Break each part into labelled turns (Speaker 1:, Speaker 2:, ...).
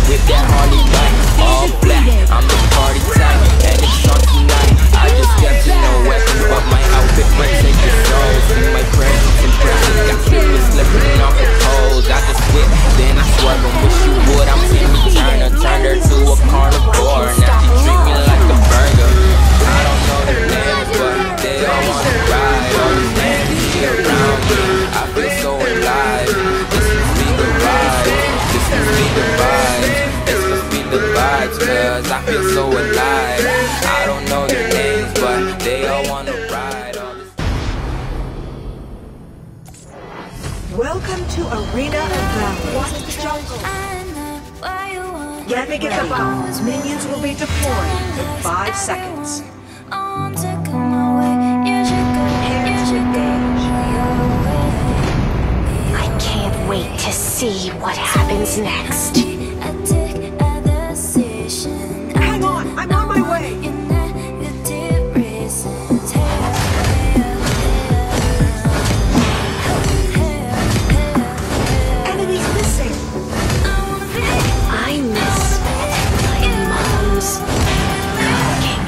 Speaker 1: with that Harley bike, all black. I'm the party type, and it's on tonight. I just got to no weapons, but my outfit might take your soul. See my presence impressive, got strippers slipping off the poles. I just whip, then I swerve and wish you would. I'm Timmy Turner, turned her to a carnivore. Now she treat me like a burger. I don't know their names, but they all wanna ride. All the nasty around me, I feel so alive. This must be the vibe, this must be the vibe, this must be the vibes, cause I feel so alive. I don't know their names, but they all wanna ride.
Speaker 2: Welcome to Arena of Valor. Let me get the bombs. Minions will be deployed in 5 seconds.
Speaker 3: I can't wait to see what happens next.
Speaker 2: Hang on, I'm on my way. Enemies missing.
Speaker 3: I miss my mom's cooking.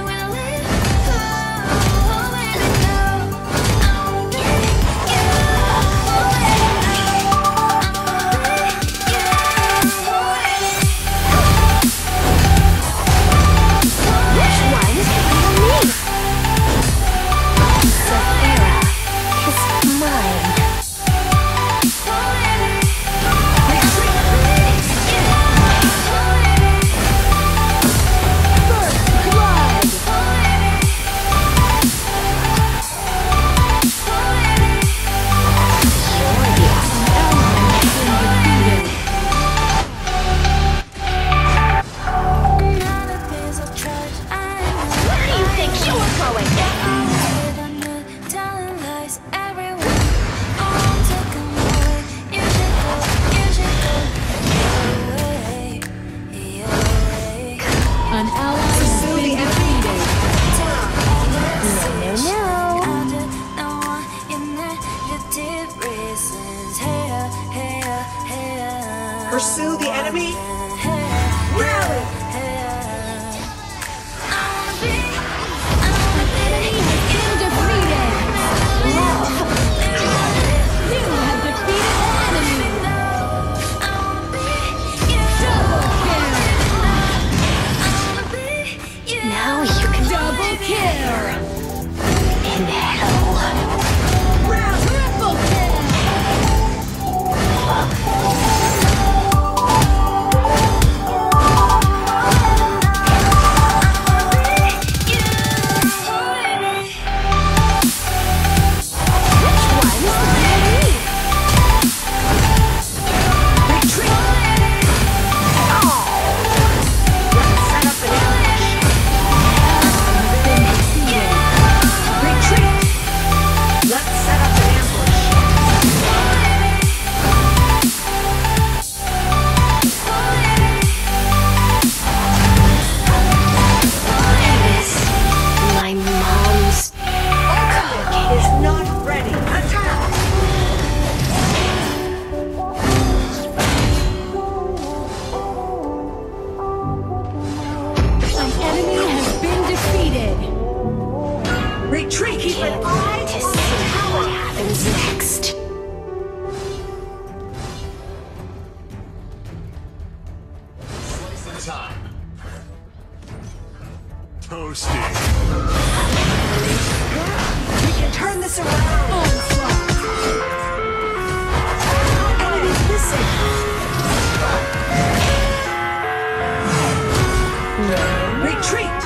Speaker 2: Pursue the enemy. Rally!
Speaker 3: Now you can double kill in hell.
Speaker 2: Triple kill! Retreat! Keep an eye
Speaker 3: to
Speaker 2: on
Speaker 3: see
Speaker 2: the tower.
Speaker 3: what happens next.
Speaker 4: Slice of time. Toasting.
Speaker 2: We can turn this around. Enemies missing. Retreat!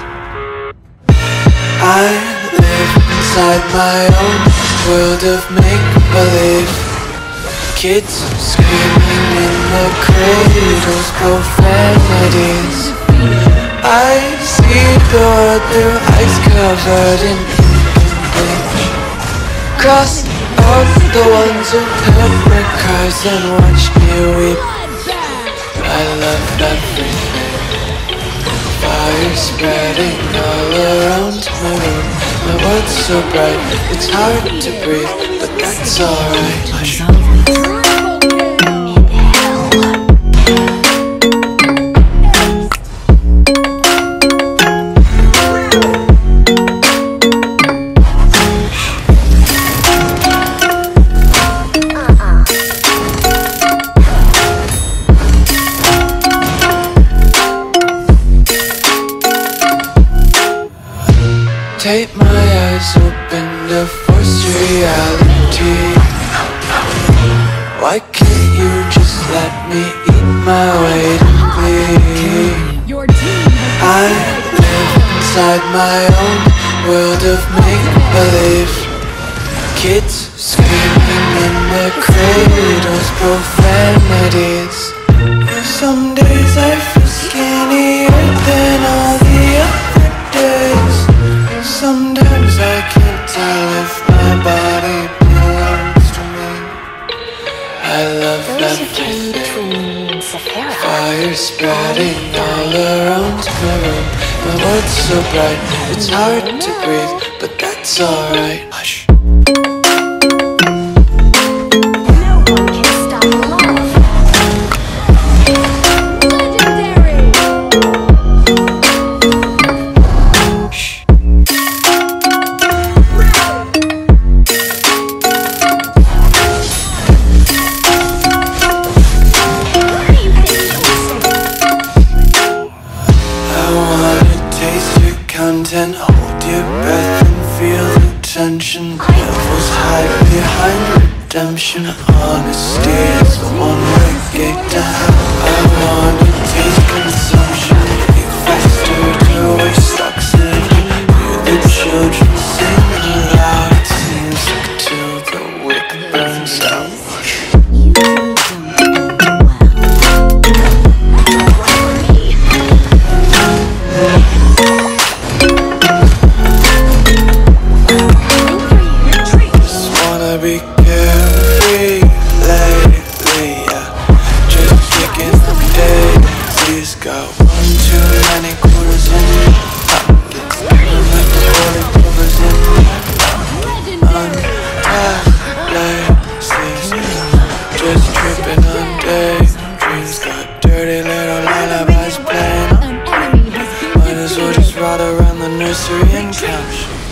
Speaker 5: I live inside my own world of make-believe. Kids screaming in the cradles, profanities. I see the world through ice covered in bleach. Cross out the ones who heard my cries and watched me weep. I love everything. Fire spreading all around my room. My world's so bright, it's hard to breathe, but that's alright. Tape my eyes open to force reality. Why can't you just let me eat my weight in bleed? I live inside my own world of make-believe. Kids screaming in the cradles, profanities. Some days I feel skinnier than all the other days. Sometimes I can't tell if my body belongs to me. I love everything. Fire spreading all around my room. My world's so bright, it's hard to breathe, but that's alright. Hush. Content, hold your breath and feel the tension. Devils hide behind redemption. Honesty is the one-way gate to hell. I wanna taste consumption. Eat faster to waste oxygen. Hear the children sing aloud. It seems like till the wick burns out. Be carefree lately, yeah. Just kicking the daisies. Got one too many quarters in my pockets. Living like the holy covers in my pocket. Untied laces, just tripping on daydreams. Got dirty little lullabies playing on. Might as well just ride around the nursery and couch.